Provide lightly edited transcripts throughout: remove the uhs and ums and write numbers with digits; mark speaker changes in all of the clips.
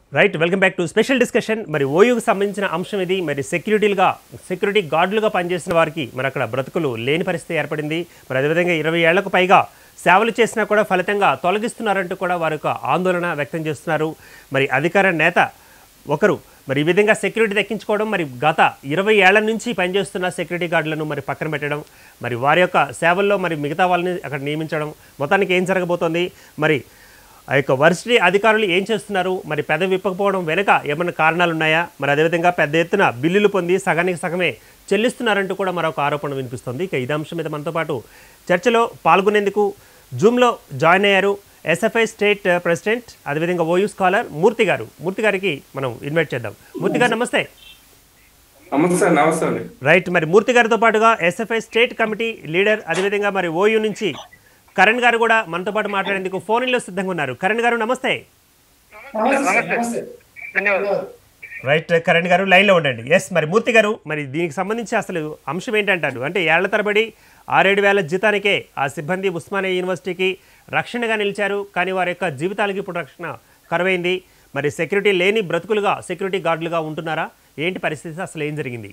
Speaker 1: Right welcome back to special discussion. మరి ఓయూకు సంబంధించిన అంశం ఇది. మరి సెక్యూరిటీ గార్డులుగా పనిచేసిన వారికి మరి అక్కడ బ్రతుకులు లేని పరిస్థితి ఏర్పడింది. మరి అదేవిధంగా 20 ఏళ్లకు పైగా సేవలు చేసినా కూడా ఫలితంగా తొలగిస్తున్నారంటూ కూడా వారి యొక్క ఆందోళన వ్యక్తం చేస్తున్నారు. మరి అధికార నేత ఒకరు మరి ఈ విధంగా సెక్యూరిటీ దక్కించుకోవడం, మరి గత 20 ఏళ్ల నుంచి పనిచేస్తున్న సెక్యూరిటీ గార్డులను మరి పక్కన పెట్టడం, మరి వారి యొక్క సేవల్లో మరి మిగతా వాళ్ళని అక్కడ నియమించడం, మొత్తానికి ఏం జరగబోతోంది, మరి ఆ యొక్క వర్సిటీ అధికారులు ఏం చేస్తున్నారు, మరి పెదవి విప్పకపోవడం వెనుక ఏమైనా కారణాలు ఉన్నాయా, మరి అదేవిధంగా పెద్ద ఎత్తున బిల్లులు పొంది సగానికి సగమే చెల్లిస్తున్నారంటూ కూడా మరొక ఆరోపణ వినిపిస్తుంది. ఇక ఇదే అంశం మీద మనతో పాటు చర్చలో పాల్గొనేందుకు జూమ్లో జాయిన్ అయ్యారు ఎస్ఎఫ్ఐ స్టేట్ ప్రెసిడెంట్, అదేవిధంగా ఓయూ స్కాలర్ మూర్తి గారు. మూర్తి గారికి మనం ఇన్వైట్ చేద్దాం. మూర్తి గారు నమస్తే.
Speaker 2: నమస్తే.
Speaker 1: రైట్, మరి మూర్తి గారితో పాటుగా ఎస్ఎఫ్ఐ స్టేట్ కమిటీ లీడర్, అదేవిధంగా మరి ఓయూ నుంచి కరణ్ గారు కూడా మనతో పాటు మాట్లాడేందుకు ఫోన్లో సిద్ధంగా ఉన్నారు. కరణ్ గారు నమస్తే. రైట్, కరణ్ గారు లైన్లో ఉండండి. ఎస్, మరి మూర్తి గారు, మరి దీనికి సంబంధించి అసలు అంశం ఏంటంటారు? అంటే ఏళ్ల తరబడి 6-7 వేల జీతానికే ఆ సిబ్బంది ఉస్మానియా యూనివర్సిటీకి రక్షణగా నిలిచారు. కానీ వారి యొక్క జీవితాలకి ఇప్పుడు రక్షణ కరువైంది. మరి సెక్యూరిటీ లేని బ్రతుకులుగా సెక్యూరిటీ గార్డులుగా ఉంటున్నారా? ఏంటి పరిస్థితి, అసలు ఏం జరిగింది?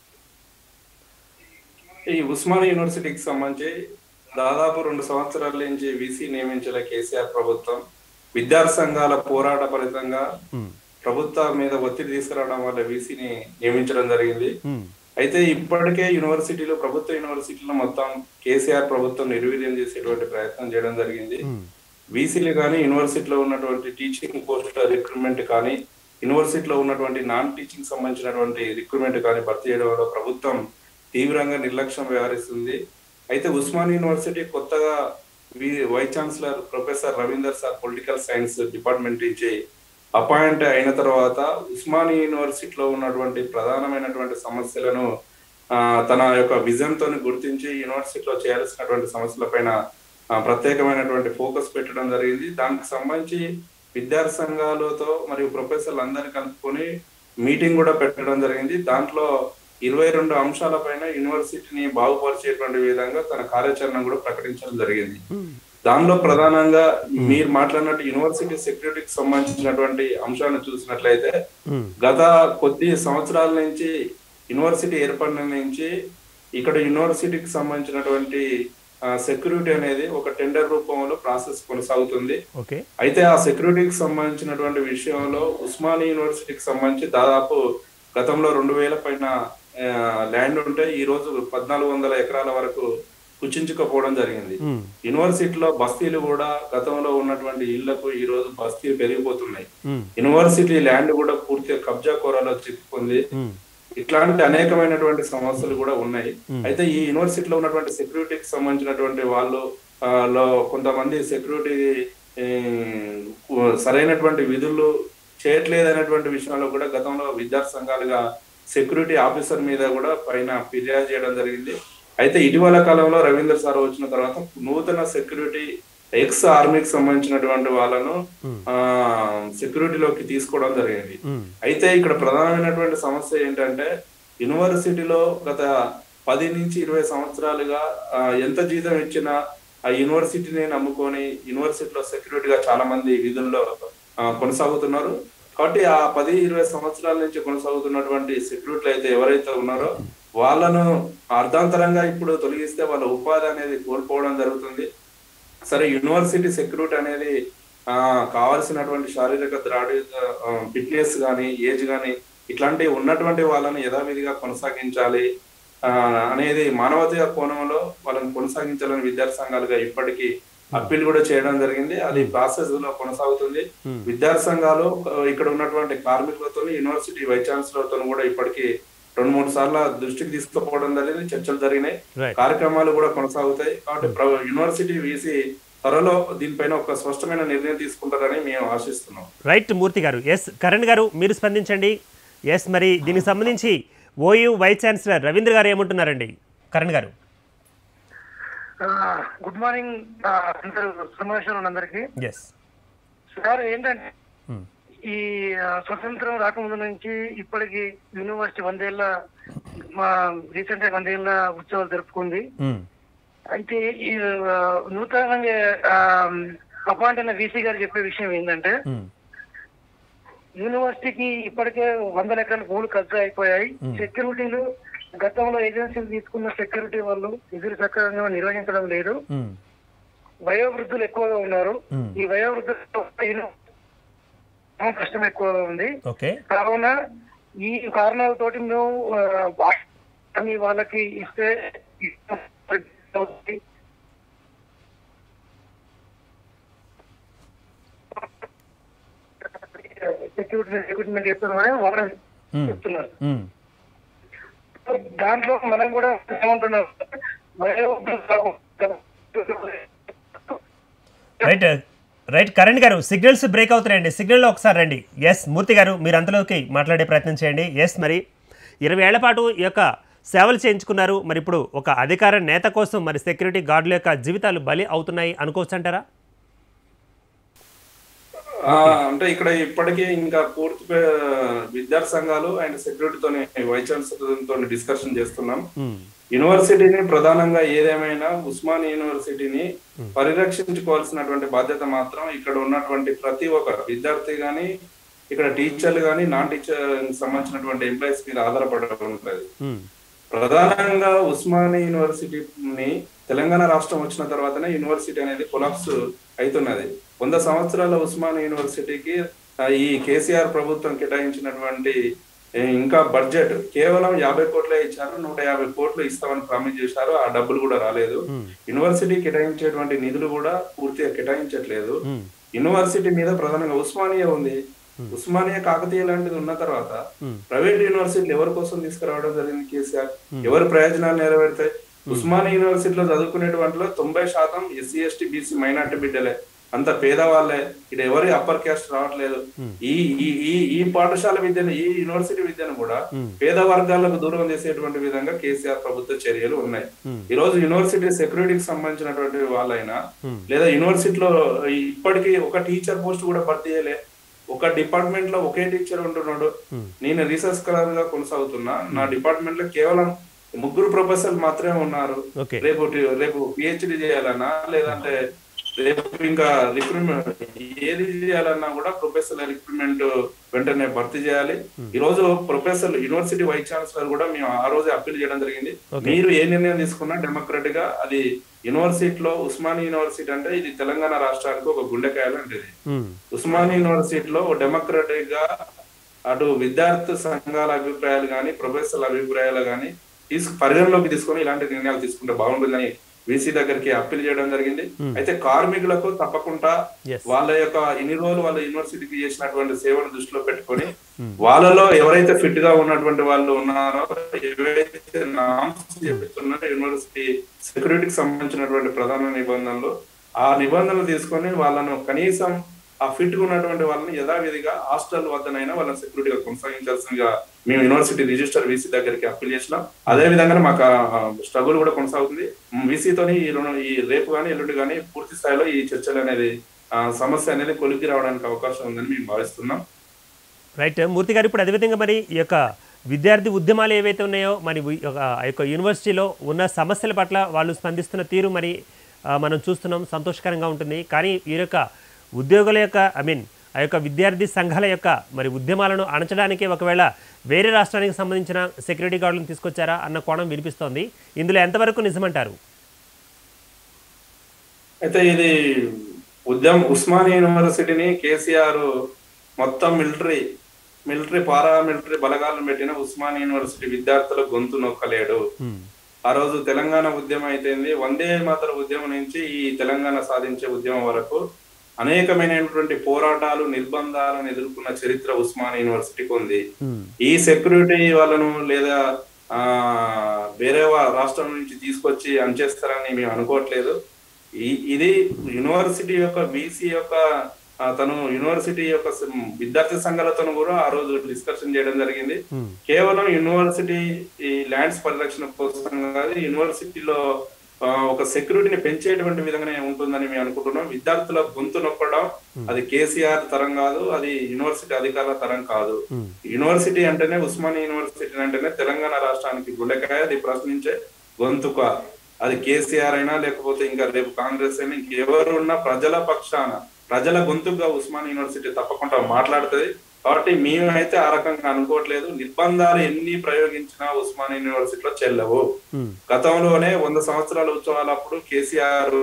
Speaker 2: ఈ ఉస్మానియా యూనివర్సిటీకి సంబంధించి దాదాపు 2 సంవత్సరాల నుంచి వీసీ నియమించిన కేసీఆర్ ప్రభుత్వం విద్యార్థి సంఘాల పోరాట ఫలితంగా ప్రభుత్వం మీద ఒత్తిడి తీసుకురావడం వల్ల వీసీని నియమించడం జరిగింది. అయితే ఇప్పటికే ప్రభుత్వ యూనివర్సిటీలో మొత్తం కేసీఆర్ ప్రభుత్వం నిర్వీర్యం చేసేటువంటి ప్రయత్నం చేయడం జరిగింది. వీసీలు కానీ యూనివర్సిటీలో ఉన్నటువంటి టీచింగ్ పోస్టుల రిక్రూట్మెంట్ కానీ యూనివర్సిటీలో ఉన్నటువంటి నాన్ టీచింగ్ సంబంధించినటువంటి రిక్రూట్మెంట్ కానీ భర్తీ చేయడంలో ప్రభుత్వం తీవ్రంగా నిర్లక్ష్యం వ్యవహరిస్తుంది. అయితే ఉస్మానియా యూనివర్సిటీ కొత్తగా vice chancellor professor Ravinder sir political science department నుంచి అపాయింట్ అయిన తర్వాత ఉస్మానియా యూనివర్సిటీలో ఉన్నటువంటి ప్రధానమైనటువంటి సమస్యలను తన యొక్క విజన్ తోని గుర్తించి యూనివర్సిటీలో చేయాల్సినటువంటి సమస్యలపైన ప్రత్యేకమైనటువంటి ఫోకస్ పెట్టడం జరిగింది. దానికి సంబంధించి విద్యార్థి సంఘాలతో మరియు ప్రొఫెసర్లు అందరినీ కలుపుకొని మీటింగ్ కూడా పెట్టడం జరిగింది. దాంట్లో 22 అంశాలపైన యూనివర్సిటీని బాగుపరిచేటువంటి విధంగా తన కార్యాచరణ కూడా ప్రకటించడం జరిగింది. దానిలో ప్రధానంగా మీరు మాట్లాడినట్టు యూనివర్సిటీ సెక్యూరిటీకి సంబంధించినటువంటి అంశాలను చూసినట్లయితే గత కొద్ది సంవత్సరాల నుంచి యూనివర్సిటీ ఏర్పడిన నుంచి ఇక్కడ యూనివర్సిటీకి సంబంధించినటువంటి సెక్యూరిటీ అనేది ఒక టెండర్ రూపంలో ప్రాసెస్ కొనసాగుతుంది. అయితే ఆ సెక్యూరిటీకి సంబంధించినటువంటి విషయంలో ఉస్మానియా యూనివర్సిటీకి సంబంధించి దాదాపు గతంలో 2000 పైన ల్యాండ్ ఉంటే ఈ రోజు 1400 ఎకరాల వరకు కుచించుకపోవడం జరిగింది. యూనివర్సిటీలో బస్తీలు కూడా గతంలో ఉన్నటువంటి ఇళ్లకు ఈ రోజు బస్తీలు పెరిగిపోతున్నాయి. యూనివర్సిటీ ల్యాండ్ కూడా పూర్తిగా కబ్జా కోరాలో చిక్కుకుంది. ఇట్లాంటి అనేకమైనటువంటి సమస్యలు కూడా ఉన్నాయి. అయితే ఈ యూనివర్సిటీలో ఉన్నటువంటి సెక్యూరిటీకి సంబంధించినటువంటి వాళ్ళు కొంతమంది సెక్యూరిటీ సరైనటువంటి విధులు చేయట్లేదు అనేటువంటి విషయంలో కూడా గతంలో విద్యార్థి సంఘాలుగా సెక్యూరిటీ ఆఫీసర్ మీద కూడా పైన ఫిర్యాదు చేయడం జరిగింది. అయితే ఇటీవల కాలంలో రవీందర్ సార్ వచ్చిన తర్వాత నూతన సెక్యూరిటీ ఎక్స్ ఆర్మీకి సంబంధించినటువంటి వాళ్ళను సెక్యూరిటీలోకి తీసుకోవడం జరిగింది. అయితే ఇక్కడ ప్రధానమైనటువంటి సమస్య ఏంటంటే యూనివర్సిటీలో గత 10 నుంచి 20 సంవత్సరాలుగా ఎంత జీతం ఇచ్చినా ఆ యూనివర్సిటీని నమ్ముకొని యూనివర్సిటీలో సెక్యూరిటీగా చాలా మంది విధుల్లో కొనసాగుతున్నారు. కాబట్టి ఆ 10-20 సంవత్సరాల నుంచి కొనసాగుతున్నటువంటి సెక్యూరిటీలు అయితే ఎవరైతే ఉన్నారో వాళ్ళను అర్ధాంతరంగా ఇప్పుడు తొలగిస్తే వాళ్ళ ఉపాధి అనేది కోల్పోవడం జరుగుతుంది. సరే, యూనివర్సిటీ సెక్యూరిటీ అనేది కావాల్సినటువంటి శారీరక ఫిట్నెస్ కానీ ఏజ్ కానీ ఇట్లాంటివి ఉన్నటువంటి వాళ్ళని యథావిధిగా కొనసాగించాలి అనేది మానవతా కోణంలో వాళ్ళని కొనసాగించాలని విద్యార్థి సంఘాలుగా ఇప్పటికీ అప్పీల్ కూడా చేయడం జరిగింది. అది ప్రాసెస్ లో కొనసాగుతుంది. విద్యార్థి సంఘాలు ఇక్కడ ఉన్నటువంటి కార్మికులతో యూనివర్సిటీ వైస్ ఛాన్సలర్తో కూడా ఇప్పటికీ 2-3 సార్లు దృష్టికి తీసుకుపోవడం జరిగింది. చర్చలు జరిగినాయి, కార్యక్రమాలు కూడా కొనసాగుతాయి. కాబట్టి యూనివర్సిటీ వీసీ త్వరలో దీనిపైన ఒక స్పష్టమైన నిర్ణయం తీసుకుంటారని మేము ఆశిస్తున్నాం.
Speaker 1: రైట్ మూర్తి గారు. ఎస్, కరణ్ గారు మీరు స్పందించండి. ఎస్, మరి దీనికి సంబంధించి ఓయూ వైస్ ఛాన్సలర్ రవీంద్ర గారు ఏమంటున్నారండి? కరణ్ గారు.
Speaker 3: గుడ్ మార్నింగ్ అందరూ సమావేశంలో అందరికి. సార్, ఏంటంటే ఈ స్వతంత్రం రాకముందు నుంచి ఇప్పటికి యూనివర్సిటీ 100 ఏళ్ళ రీసెంట్ గా 100 ఏళ్ళ ఉత్సవాలు జరుపుకుంది. అయితే ఈ నూతనంగా అపాయింట్ అయిన వీసీ గారు చెప్పే విషయం ఏంటంటే యూనివర్సిటీకి ఇప్పటికే 100 ఎకరాల భూములు కబ్జా అయిపోయాయి. సెక్యూరిటీలు గతంలో ఏజెన్సీలు తీసుకున్న సెక్యూరిటీ వాళ్ళు విధులు సక్రమంగా నిర్వహించడం లేదు. వయోవృద్ధులు ఎక్కువగా ఉన్నారు. ఈ వయోవృద్ధులు కష్టం ఎక్కువగా ఉంది. కావున ఈ కారణాలతోటి మేము వాళ్ళకి ఇస్తే సెక్యూరిటీ రిక్రూట్మెంట్ చేస్తున్నామని వాళ్ళు చెప్తున్నారు. దాంట్లో మనం కూడా ఏమంటున్నాం,
Speaker 1: రైట్ కరణ్ గారు, సిగ్నల్స్ బ్రేక్ అవుతున్నాయండి, సిగ్నల్లో ఒకసారి రండి. ఎస్ మూర్తి గారు, మీరు అంతలోకి మాట్లాడే ప్రయత్నం చేయండి. ఎస్, మరి 20 ఏళ్ల పాటు ఈ యొక్క సేవలు చేయించుకున్నారు. మరి ఇప్పుడు ఒక అధికార నేత కోసం మరి సెక్యూరిటీ గార్డుల యొక్క జీవితాలు బలి అవుతున్నాయి అనుకోవచ్చు అంటారా?
Speaker 2: అంటే ఇక్కడ ఇప్పటికీ ఇంకా పూర్తి విద్యార్థి సంఘాలు అండ్ సెక్యూరిటీతో వైస్ ఛాన్సలర్ తో డిస్కషన్ చేస్తున్నాం. యూనివర్సిటీని ప్రధానంగా ఏదేమైనా ఉస్మానియా యూనివర్సిటీని పరిరక్షించుకోవాల్సినటువంటి బాధ్యత మాత్రం ఇక్కడ ఉన్నటువంటి ప్రతి ఒక్క విద్యార్థి గాని, ఇక్కడ టీచర్లు గాని, నాన్ టీచర్ సంబంధించినటువంటి ఎంప్లాయీస్ మీద ఆధారపడి ఉంటుంది. ప్రధానంగా ఉస్మానియా యూనివర్సిటీని తెలంగాణ రాష్ట్రం వచ్చిన తర్వాతనే యూనివర్సిటీ అనేది కొలాప్స్ అవుతున్నది. 100 సంవత్సరాల ఉస్మానియా యూనివర్సిటీకి ఈ కేసీఆర్ ప్రభుత్వం కేటాయించినటువంటి ఇంకా బడ్జెట్ కేవలం 50 కోట్లే ఇచ్చారు. 150 కోట్లు ఇస్తామని ప్రామిస్ చేశారు. ఆ డబ్బులు కూడా రాలేదు. యూనివర్సిటీ కేటాయించేటువంటి నిధులు కూడా పూర్తిగా కేటాయించట్లేదు. యూనివర్సిటీ మీద ప్రధానంగా ఉస్మానియా ఉంది. ఉస్మానియా కాకతీయ లాంటిది ఉన్న తర్వాత ప్రైవేట్ యూనివర్సిటీలు ఎవరి కోసం తీసుకురావడం జరిగింది కేసీఆర్? ఎవరి ప్రయోజనాలు నెరవేరుతాయి? ఉస్మానియా యూనివర్సిటీలో చదువుకునేటువంటిలో 90% ఎస్సీ ఎస్టీ బీసీ మైనార్టీ బిడ్డలే, అంత పేదవాళ్ళే. ఇక్కడ ఎవరి అప్పర్ క్యాస్ట్ రావట్లేదు. ఈ పాఠశాల విద్యను, ఈ యూనివర్సిటీ విద్యను కూడా పేద వర్గాలకు దూరం చేసేటువంటి విధంగా కేసీఆర్ ప్రభుత్వ చర్యలు ఉన్నాయి. ఈ రోజు యూనివర్సిటీ సెక్యూరిటీకి సంబంధించినటువంటి వాళ్ళైనా లేదా యూనివర్సిటీలో ఇప్పటికీ ఒక టీచర్ పోస్ట్ కూడా భర్తీ చేయలే. ఒక డిపార్ట్మెంట్ లో ఒకే టీచర్ ఉంటున్నాడు. నేను రీసెర్చ్ స్కాలర్ గా కొనసాగుతున్నా. నా డిపార్ట్మెంట్ లో కేవలం 3 ప్రొఫెసర్లు మాత్రమే ఉన్నారు. రేపు పిహెచ్డి చేయాలన్నా లేదంటే రేపు ఇంకా రిక్రూట్మెంట్ ఏది చేయాలన్నా కూడా ప్రొఫెసర్ రిక్రూట్మెంట్ వెంటనే భర్తీ చేయాలి. ఈ రోజు ప్రొఫెసర్ యూనివర్సిటీ వైస్ ఛాన్సలర్ కూడా మేము ఆ రోజే అప్పీల్ చేయడం జరిగింది. మీరు ఏ నిర్ణయం తీసుకున్నా డెమోక్రటిక్ గా అది యూనివర్సిటీలో ఉస్మానియా యూనివర్సిటీ అంటే ఇది తెలంగాణ రాష్ట్రానికి ఒక గుండెకాయ లాంటిది. ఉస్మానియా యూనివర్సిటీలో డెమోక్రటిక్ గా అటు విద్యార్థి సంఘాల అభిప్రాయాలు గాని, ప్రొఫెసర్ల అభిప్రాయాలు గాని పరిగణలోకి తీసుకొని ఇలాంటి నిర్ణయాలు తీసుకుంటే బాగుంటుందని వీసీ దగ్గరికి అప్పీల్ చేయడం జరిగింది. అయితే కార్మికులకు తప్పకుండా వాళ్ళ యొక్క ఇన్ని రోజులు వాళ్ళ యూనివర్సిటీకి చేసినటువంటి సేవను దృష్టిలో పెట్టుకొని వాళ్ళలో ఎవరైతే ఫిట్ గా ఉన్నటువంటి వాళ్ళు ఉన్నారో, ఏవైతే నామ్స్ చెప్తున్నారో యూనివర్సిటీ సెక్యూరిటీకి సంబంధించినటువంటి ప్రధాన నిబంధనలు, ఆ నిబంధనలు తీసుకొని వాళ్ళను కనీసం ఆ ఫిట్ గా ఉన్నటువంటి వాళ్ళని యథావిధిగా హాస్టల్ వద్దనైనా వాళ్ళని సెక్యూరిటీగా కొనసాగించాల్సిందిగా మేము యూనివర్సిటీ రిజిస్టర్ వీసీ దగ్గరికి అప్పీల్ చేసినాం. అదే విధంగా మాకు స్ట్రగుల్ కూడా కొనసాగుతుంది. వీసీతోని ఈ రేపు కానీ ఎల్లుండి కానీ పూర్తి స్థాయిలో ఈ చర్చలు అనేది సమస్య అనేది కొలిక్కి రావడానికి అవకాశం ఉందని మేము భావిస్తున్నాం.
Speaker 1: రైట్ మూర్తి గారు, ఇప్పుడు అదేవిధంగా మరి ఈ యొక్క విద్యార్థి ఉద్యమాలు ఏవైతే ఉన్నాయో మరి ఆ యొక్క యూనివర్సిటీలో ఉన్న సమస్యల పట్ల వాళ్ళు స్పందిస్తున్న తీరు మరి మనం చూస్తున్నాం, సంతోషకరంగా ఉంటుంది. కానీ ఈ యొక్క ఉద్యోగుల యొక్క ఆ యొక్క విద్యార్థి సంఘాల యొక్క మరి ఉద్యమాలను అణచడానికి ఒకవేళ వేరే రాష్ట్రానికి సంబంధించిన సెక్యూరిటీ గార్డులను తీసుకొచ్చారా అన్న కోణం వినిపిస్తోంది. ఇందులో ఎంతవరకు నిజమంటారు?
Speaker 2: అయితే ఇది ఉస్మానియా యూనివర్సిటీని కేసీఆర్ మొత్తం మిలిటరీ పారామిలిటరీ బలగాలను పెట్టిన ఉస్మానియా యూనివర్సిటీ విద్యార్థుల గొంతు నొక్కలేడు. ఆ రోజు తెలంగాణ ఉద్యమం అయితేంది, వందే మాతర ఉద్యమం నుంచి ఈ తెలంగాణ సాధించే ఉద్యమం వరకు అనేకమైనటువంటి పోరాటాలు, నిర్బంధాలను ఎదుర్కొన్న చరిత్ర ఉస్మానియా యూనివర్సిటీకి ఉంది. ఈ సెక్యూరిటీ వాళ్ళను లేదా వేరే రాష్ట్రం నుంచి తీసుకొచ్చి అంచేస్తారని మేము అనుకోవట్లేదు. ఇది యూనివర్సిటీ యొక్క వీసీ యొక్క తను యూనివర్సిటీ యొక్క విద్యార్థి సంఘాలతో కూడా ఆ రోజు డిస్కషన్ చేయడం జరిగింది. కేవలం యూనివర్సిటీ ఈ ల్యాండ్స్ పరిరక్షణ కోసం కాదు, యూనివర్సిటీలో ఒక సెక్యూరిటీని పెంచేటువంటి విధంగానే ఉంటుందని మేము అనుకుంటున్నాం. విద్యార్థుల గొంతు నొక్కడం అది కేసీఆర్ తరం కాదు, అది యూనివర్సిటీ అధికారుల తరం కాదు. యూనివర్సిటీ అంటేనే, ఉస్మానియా యూనివర్సిటీ అంటేనే తెలంగాణ రాష్ట్రానికి గుండెకాయ, అది ప్రశ్నించే గొంతుక. అది కేసీఆర్ అయినా లేకపోతే ఇంకా రేపు కాంగ్రెస్ అయినా ఇంకెవరున్నా ప్రజల పక్షాన, ప్రజల గొంతుగా ఉస్మానియా యూనివర్సిటీ తప్పకుండా మాట్లాడుతుంది. కాబట్టి మేమైతే ఆ రకంగా అనుకోవట్లేదు. నిర్బంధాలు ఎన్ని ప్రయోగించినా ఉస్మానియా యూనివర్సిటీలో చెల్లవు. గతంలోనే 100 సంవత్సరాల ఉత్సవాలప్పుడు కేసీఆర్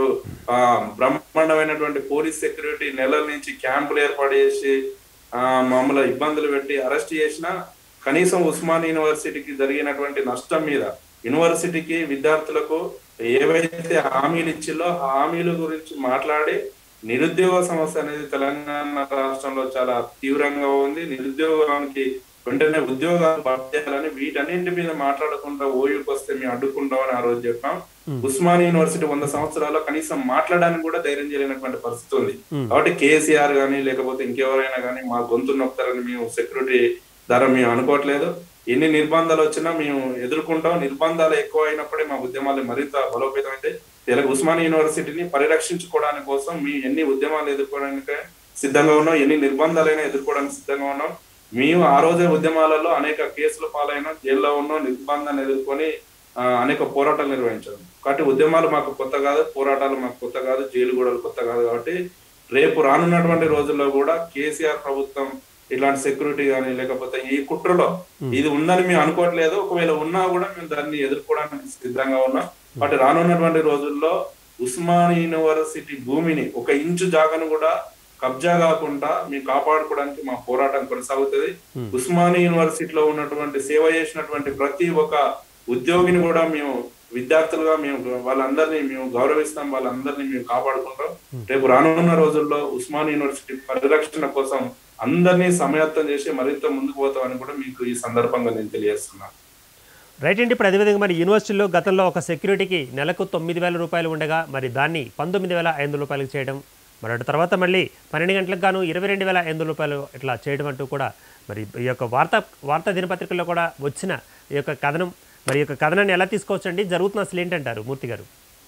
Speaker 2: బ్రహ్మాండమైనటువంటి పోలీస్ సెక్యూరిటీ నెలల నుంచి క్యాంపులు ఏర్పాటు చేసి మమ్మల్ని ఇబ్బందులు పెట్టి అరెస్ట్ చేసిన కనీసం ఉస్మానియా యూనివర్సిటీకి జరిగినటువంటి నష్టం మీద యూనివర్సిటీకి విద్యార్థులకు ఏవైతే హామీలు ఇచ్చిల్లో హామీల గురించి మాట్లాడి నిరుద్యోగ సమస్య అనేది తెలంగాణ రాష్ట్రంలో చాలా తీవ్రంగా ఉంది. నిరుద్యోగానికి వెంటనే ఉద్యోగాలు భర్తీ చేయాలని వీటన్నింటి మీద మాట్లాడకుండా ఓయూకి వస్తే మేము అడ్డుకుంటామని ఆ రోజు చెప్పాం. ఉస్మానియా యూనివర్సిటీ 100 సంవత్సరాల్లో కనీసం మాట్లాడడానికి కూడా ధైర్యం చేయలేనటువంటి పరిస్థితి ఉంది. కాబట్టి కేసీఆర్ గానీ లేకపోతే ఇంకెవరైనా కానీ మా గొంతు నొక్కుతారని మేము సెక్యూరిటీ ద్వారా మేము అనుకోవట్లేదు. ఎన్ని నిర్బంధాలు వచ్చినా మేము ఎదుర్కొంటాం. నిర్బంధాలు ఎక్కువ అయినప్పుడే మా ఉద్యమాలు మరింత బలోపేతమైతే ఉస్మానియా యూనివర్సిటీని పరిరక్షించుకోవడానికి కోసం మేము ఎన్ని ఉద్యమాలు ఎదుర్కోవడానికి సిద్ధంగా ఉన్నాం, ఎన్ని నిర్బంధాలైనా ఎదుర్కోవడానికి సిద్ధంగా ఉన్నాం. మేము ఆ రోజే ఉద్యమాలలో అనేక కేసుల పాలైనా జైల్లో ఉన్నాం, నిర్బంధాన్ని ఎదుర్కొని అనేక పోరాటాలు నిర్వహించాం. కాబట్టి ఉద్యమాలు మాకు కొత్త కాదు, పోరాటాలు మాకు కొత్త కాదు, జైలు గూడలు కొత్త కాదు. కాబట్టి రేపు రానున్నటువంటి రోజుల్లో కూడా కేసీఆర్ ప్రభుత్వం ఇట్లాంటి సెక్యూరిటీ కానీ లేకపోతే ఈ కుట్రలో ఇది ఉందని మేము అనుకోవట్లేదు. ఒకవేళ ఉన్నా కూడా మేము దాన్ని ఎదుర్కోవడానికి సిద్ధంగా ఉన్నాం. కాబట్టి రానున్నటువంటి రోజుల్లో ఉస్మానియా యూనివర్సిటీ భూమిని 1 ఇంచు జాగను కూడా కబ్జా కాకుండా మేము కాపాడుకోవడానికి మా పోరాటం కొనసాగుతుంది. ఉస్మానియా యూనివర్సిటీలో ఉన్నటువంటి సేవ చేసినటువంటి ప్రతి ఒక్క ఉద్యోగిని కూడా మేము విద్యార్థులుగా మేము వాళ్ళందరినీ మేము గౌరవిస్తాం, వాళ్ళందరినీ మేము కాపాడుకుంటాం. రేపు రానున్న రోజుల్లో ఉస్మానియా యూనివర్సిటీ పరిరక్షణ కోసం అందరినీ సమయత్తం చేసి మరింత ముందుకు పోతామని కూడా మీకు ఈ సందర్భంగా నేను తెలియజేస్తున్నాను.
Speaker 1: రైట్ అండి. ఇప్పుడు అదేవిధంగా మరి యూనివర్సిటీలో గతంలో ఒక సెక్యూరిటీకి నెలకు 9,000 రూపాయలు ఉండగా మరి దాన్ని 19,500 రూపాయలకు చేయడం, మరి అటు తర్వాత మళ్ళీ 12 గంటలకు గాను 22,500 రూపాయలు ఇట్లా చేయడం అంటూ కూడా మరి ఈ యొక్క వార్తా దినపత్రికల్లో కూడా వచ్చిన ఈ యొక్క కథనం, మరి ఈ యొక్క కథనాన్ని ఎలా తీసుకోవచ్చండి? జరుగుతున్న అసలు ఏంటంటారు మూర్తి గారు?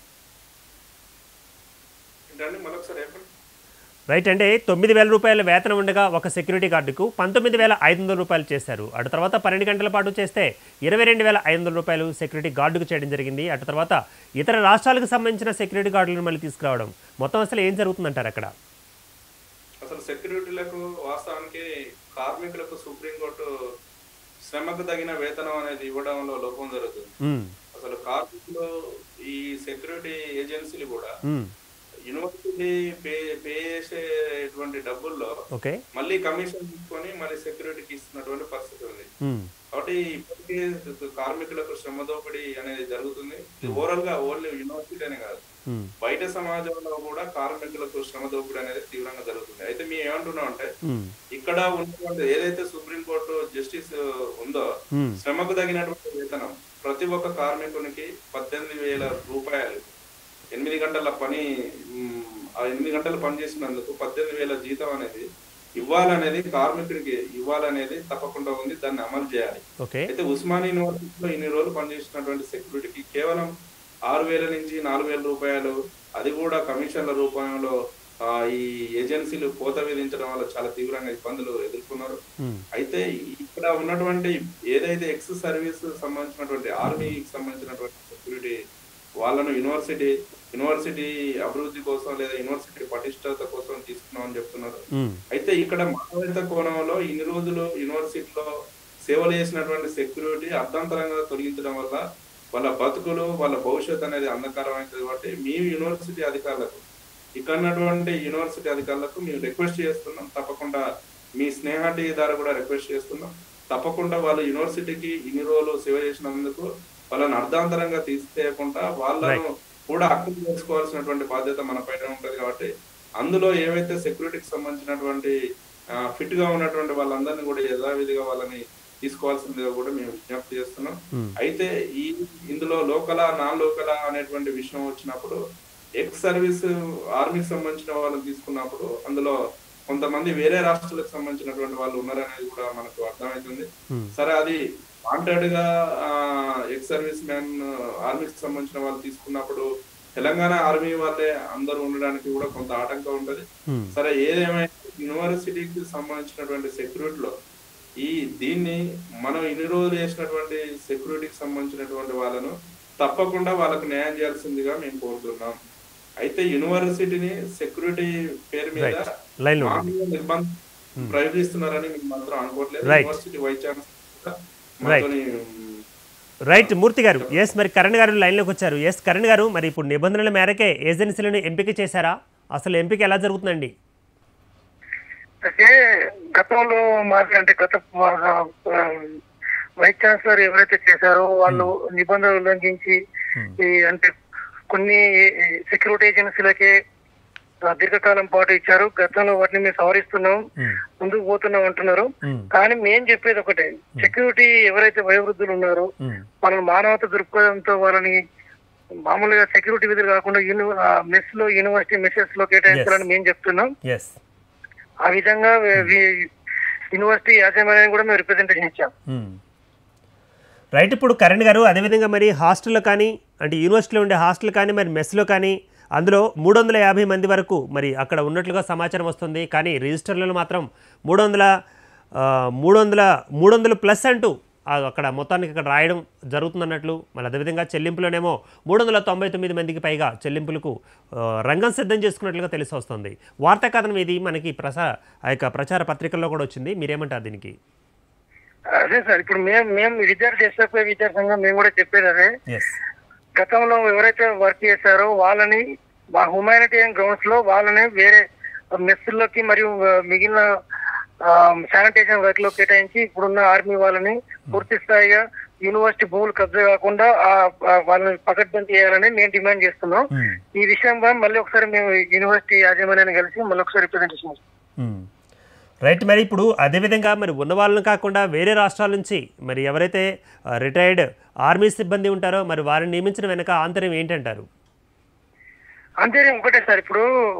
Speaker 1: రైట్ అంటే 9,000 రూపాయల వేతనం ఉండగా ఒక సెక్యూరిటీ గార్డుకు 19,500 రూపాయలు చేశారు. అటు తర్వాత 12 గంటల పాటు చేస్తే 22,500 రూపాయలు సెక్యూరిటీ గార్డుకు చేయడం జరిగింది. అటు తర్వాత ఇతర రాష్ట్రాలకు సంబంధించిన సెక్యూరిటీ గార్డులను మళ్ళీ తీసుకురావడం, మొత్తం అసలు ఏం జరుగుతుందంటారు అక్కడ?
Speaker 2: అసలు సెక్యూరిటీలకు వాస్తవానికి కార్మికులకు సుప్రీంకోర్టు శ్రమకు తగిన వేతనం అనేది ఇవ్వడంలో లోపం జరుగుతుంది. అసలు కార్మికులు ఈ సెక్యూరిటీ ఏజెన్సీలు కూడా యూనివర్సిటీ పే చేసేటువంటి డబ్బుల్లో మళ్ళీ కమిషన్ తీసుకొని మళ్ళీ సెక్యూరిటీకి ఇస్తున్నటువంటి పరిస్థితి ఉంది. కాబట్టి ఇప్పటికీ కార్మికులకు శ్రమ దోపిడీ అనేది జరుగుతుంది. ఓవరాల్ గా ఓన్లీ యూనివర్సిటీ అనే కాదు, బయట సమాజంలో కూడా కార్మికులకు శ్రమ దోపిడీ అనేది తీవ్రంగా జరుగుతుంది. అయితే మేము ఏమంటున్నాం అంటే ఇక్కడ ఉన్నటువంటి ఏదైతే సుప్రీంకోర్టు జస్టిస్ ఉందో శ్రమకు తగినటువంటి వేతనం ప్రతి ఒక్క కార్మికునికి 18,000 రూపాయలు, 8 గంటల పని, 8 గంటలు పని చేసినందుకు 18,000 జీతం అనేది ఇవ్వాలనేది కార్మికుడికి ఇవ్వాలనేది తప్పకుండా ఉంది. దాన్ని అమలు చేయాలి. అయితే ఉస్మానియా యూనివర్సిటీలో ఇన్ని రోజులు పనిచేసినటువంటి సెక్యూరిటీకి కేవలం 6,000 నుంచి 4,000 రూపాయలు, అది కూడా కమిషన్ల రూపంలో ఈ ఏజెన్సీలు కోత విధించడం వల్ల చాలా తీవ్రంగా ఇబ్బందులు ఎదుర్కొన్నారు. అయితే ఇక్కడ ఉన్నటువంటి ఏదైతే ఎక్స్ సర్వీస్ సంబంధించినటువంటి ఆర్మీకి సంబంధించినటువంటి సెక్యూరిటీ వాళ్ళను యూనివర్సిటీ అభివృద్ధి కోసం లేదా యూనివర్సిటీ పటిష్టత కోసం తీసుకున్నామని చెప్తున్నారు. అయితే ఇక్కడ మానవీయత కోణంలో ఇన్ని రోజులు యూనివర్సిటీలో సేవలు చేసినటువంటి సెక్యూరిటీ అర్ధాంతరంగా తొలగించడం వల్ల వాళ్ళ బతుకులు, వాళ్ళ భవిష్యత్ అనేది అంధకారం అవుతుంది. కాబట్టి మేము యూనివర్సిటీ అధికారులకు, ఇక్కడ ఉన్నటువంటి యూనివర్సిటీ అధికారులకు మేము రిక్వెస్ట్ చేస్తున్నాం, తప్పకుండా మీ స్నేహాటి ద్వారా కూడా రిక్వెస్ట్ చేస్తున్నాం, తప్పకుండా వాళ్ళు యూనివర్సిటీకి ఇన్ని రోజులు సేవ చేసినందుకు వాళ్ళని అర్ధాంతరంగా తీసేయకుండా వాళ్ళను కూడా అర్థం చేసుకోవాల్సినటువంటి బాధ్యత మన పైన ఉంటది. కాబట్టి అందులో ఏవైతే సెక్యూరిటీకి సంబంధించినటువంటి ఫిట్ గా ఉన్నటువంటి వాళ్ళందరినీ కూడా యథావిధిగా వాళ్ళని తీసుకోవాల్సిందిగా కూడా మేము విజ్ఞప్తి చేస్తున్నాం. అయితే ఇందులో లోకలా నాన్ లోకలా అనేటువంటి విషయం వచ్చినప్పుడు ఎక్స్ సర్వీస్ ఆర్మీకి సంబంధించిన వాళ్ళని తీసుకున్నప్పుడు అందులో కొంతమంది వేరే రాష్ట్రాలకు సంబంధించినటువంటి వాళ్ళు ఉన్నారనేది కూడా మనకు అర్థమవుతుంది. సరే, అది వాంటెడ్ గా ఎక్స్ సర్వీస్ మ్యాన్ ఆర్మీకి సంబంధించిన వాళ్ళు తీసుకున్నప్పుడు తెలంగాణ ఆర్మీ వాళ్ళే అందరూ ఉండడానికి కూడా కొంత ఆటంకం ఉంటది. సరే, ఏదేమైనా యూనివర్సిటీకి సంబంధించినటువంటి సెక్యూరిటీలో దీన్ని మనం ఇన్ని రోజులు చేసినటువంటి సెక్యూరిటీకి సంబంధించినటువంటి వాళ్ళను తప్పకుండా వాళ్ళకు న్యాయం చేయాల్సిందిగా మేము కోరుతున్నాం. అయితే యూనివర్సిటీని సెక్యూరిటీ పేరు మీద ప్రయత్నిస్తున్నారని మీకు మాత్రం అనుకోవట్లేదు.
Speaker 1: Right.
Speaker 2: University vice chancellor
Speaker 1: Right. Right Murthy garu, yes మరి కరణ్ గారు లైన్లోకి వచ్చారు. ఎస్ కరణ్ గారు, మరి ఇప్పుడు నిబంధనల మేరకే ఏజెన్సీలను ఎంపిక చేశారా? అసలు ఎంపిక ఎలా జరుగుతుందండి?
Speaker 3: అయితే గతంలో మాది అంటే గత వైస్ ఛాన్సలర్ ఎవరైతే చేశారో వాళ్ళు నిబంధనలు ఉల్లంఘించి ఈ అంటే కొన్ని సెక్యూరిటీ ఏజెన్సీలకే దీర్ఘకాలం పాటు ఇచ్చారు. గతంలో వాటిని మేము సవరిస్తున్నాం, ముందుకు పోతున్నాం అంటున్నారు. కానీ మేము చెప్పేది ఒకటే, సెక్యూరిటీ ఎవరైతే వయోవృద్ధులు ఉన్నారో వాళ్ళని మానవత దృక్పథంతో వాళ్ళని మామూలుగా సెక్యూరిటీ విధులు కాకుండా మెస్ లో యూనివర్సిటీ మెసెస్ లో కేటాయించాలని మేము చెప్తున్నాం. ఆ విధంగా యూనివర్సిటీ యాజమాన్యాన్ని కూడా మేము రిప్రజెంటేషన్ ఇచ్చాం.
Speaker 1: రైట్, ఇప్పుడు కరణ్ గారు అదేవిధంగా మరి హాస్టల్లో కానీ అంటే యూనివర్సిటీలో ఉండే హాస్టల్ కానీ మరి మెస్లో కానీ అందులో 350 మంది వరకు మరి అక్కడ ఉన్నట్లుగా సమాచారం వస్తుంది. కానీ రిజిస్టర్లలో మాత్రం 300 ప్లస్ అంటూ అక్కడ మొత్తానికి అక్కడ రాయడం జరుగుతుందన్నట్లు. మరి అదేవిధంగా చెల్లింపులోనేమో 399 మందికి పైగా చెల్లింపులకు రంగం సిద్ధం చేసుకున్నట్లుగా తెలిసి వస్తుంది. వార్తా కథనం ఇది మనకి ప్రచార పత్రికల్లో కూడా వచ్చింది. మీరేమంటారు దీనికి?
Speaker 3: అదే సార్, ఇప్పుడు మేము విద్యార్థి సంఘం మేము కూడా చెప్పేది అదే. గతంలో ఎవరైతే వర్క్ చేశారో వాళ్ళని హ్యుమానిటేరియన్ గ్రౌండ్స్ లో వాళ్ళని వేరే మెస్సుల్లోకి మరియు మిగిలిన శానిటేషన్ వర్క్ లో కేటాయించి ఇప్పుడున్న ఆర్మీ వాళ్ళని పూర్తి స్థాయిగా యూనివర్సిటీ భూములు కబ్జా కాకుండా వాళ్ళని పకడ్బందీ చేయాలని మేము డిమాండ్ చేస్తున్నాం. ఈ విషయంపై మళ్ళీ ఒకసారి మేము యూనివర్సిటీ యాజమాన్యాన్ని కలిసి మళ్ళీ ఒకసారి రిప్రజెంటేషన్ ఇస్తాం.
Speaker 1: రైట్, మరి ఇప్పుడు అదేవిధంగా మరి ఉన్న వాళ్ళని కాకుండా వేరే రాష్ట్రాల నుంచి మరి ఎవరైతే రిటైర్డ్ ఆర్మీ సిబ్బంది ఉంటారో మరి వారిని నియమించిన వెనక ఆంతర్యం ఏంటంటారు?
Speaker 3: ఆంతర్యం ఒకటే సార్, ఇప్పుడు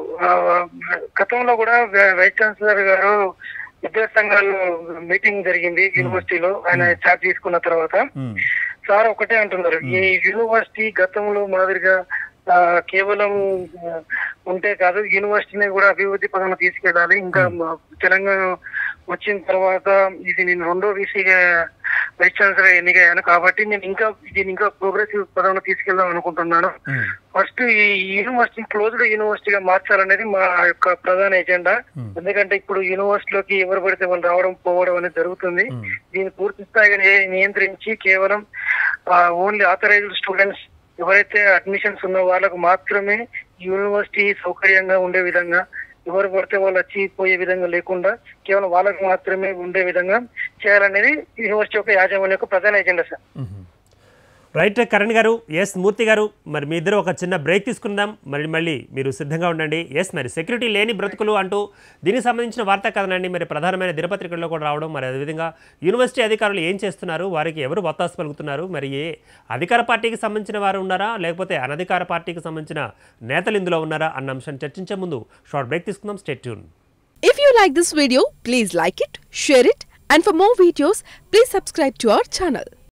Speaker 3: గతంలో కూడా వైస్ ఛాన్సలర్ గారు విద్యార్థి సంఘాలు మీటింగ్ జరిగింది యూనివర్సిటీలో. ఆయన ఛార్జ్ తీసుకున్న తర్వాత సార్ ఒకటే అంటున్నారు, ఈ యూనివర్సిటీ గతంలో మాదిరిగా కేవలం ఉంటే కాదు, యూనివర్సిటీని కూడా అభివృద్ధి పదంలో తీసుకెళ్ళాలి. ఇంకా తెలంగాణ వచ్చిన తర్వాత ఇది నేను 2వ వీసీగా వైస్ ఛాన్సలర్ ఎన్నికయ్యాను కాబట్టి నేను ఇంకా ప్రోగ్రెసివ్ పదంలో తీసుకెళ్దాం అనుకుంటున్నాను. ఫస్ట్ ఈ యూనివర్సిటీ క్లోజ్డ్ యూనివర్సిటీగా మార్చాలనేది మా యొక్క ప్రధాన ఎజెండా. ఎందుకంటే ఇప్పుడు యూనివర్సిటీలోకి ఎవరు పడితే వాళ్ళు రావడం పోవడం అనేది జరుగుతుంది. దీన్ని పూర్తి స్థాయిగా నియంత్రించి కేవలం ఓన్లీ ఆథరైజ్డ్ స్టూడెంట్స్ ఎవరైతే అడ్మిషన్స్ ఉన్న వాళ్ళకు మాత్రమే యూనివర్సిటీ సౌకర్యంగా ఉండే విధంగా, ఎవరు పడితే వాళ్ళు వచ్చిపోయే విధంగా లేకుండా కేవలం వాళ్ళకు మాత్రమే ఉండే విధంగా చేయాలనేది యూనివర్సిటీ యొక్క యాజమాన్యం యొక్క ప్రధాన ఎజెండా సార్.
Speaker 1: రైట్ కరణ్ గారు, ఎస్ మూర్తి గారు, మరి మీ ఇద్దరు ఒక చిన్న బ్రేక్ తీసుకుందాం, మళ్ళీ మీరు సిద్ధంగా ఉండండి. ఎస్ మరి సెక్యూరిటీ లేని బ్రతుకులు అంటూ దీనికి సంబంధించిన వార్తా కథనండి మరి ప్రధానమైన దినపత్రికల్లో కూడా రావడం, మరి అదేవిధంగా యూనివర్సిటీ అధికారులు ఏం చేస్తున్నారు, వారికి ఎవరు వత్తాసు పలుకుతున్నారు, మరి ఏ అధికార పార్టీకి సంబంధించిన వారు ఉన్నారా లేకపోతే అనధికార పార్టీకి సంబంధించిన నేతలు ఇందులో ఉన్నారా అన్న అంశాన్ని చర్చించే ముందు షార్ట్ బ్రేక్ తీసుకుందాం. Stay tune.
Speaker 4: If you like this video, please like it, share it, and for more videos, please subscribe to our channel.